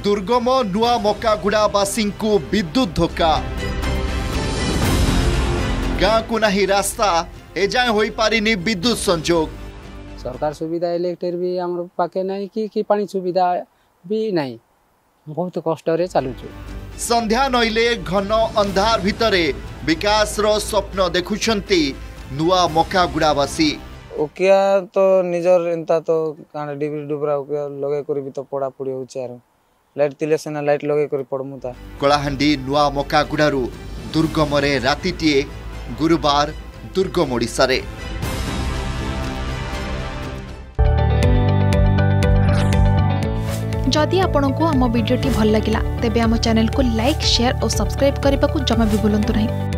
दुर्गम नुआ मकागुड़ावासी को विद्युत धोका गाँ को नहीं रास्ता एजाए हो पारिनी विद्युत संजोग सरकार सुविधा इलेक्ट्रिक भी आम पाखे नहीं कि पानी सुविधा भी नहीं बहुत कष्ट चलुचु संध्या नईले घन अंधार भितरे विकास रो स्वप्न देखुछंती नुआ मकागुड़ावासी ओकिया तो निजर एंता तो काना डिग्री डुबरा ओकिया लगे करी भी तो पढ़ा पड़ी होचे यार लाइट तिले सेना लाइट लगे करी पड़मुता कलाहांडी नुआ मकागुड़ारू दुर्गम रे रातिटिए गुरुवार दुर्गम ओडिशा रे। जदि आपंक आम भिडी भल लगा तेब आम चैनल को लाइक शेयर और सब्सक्राइब करने को जमा भी भूलु नहीं।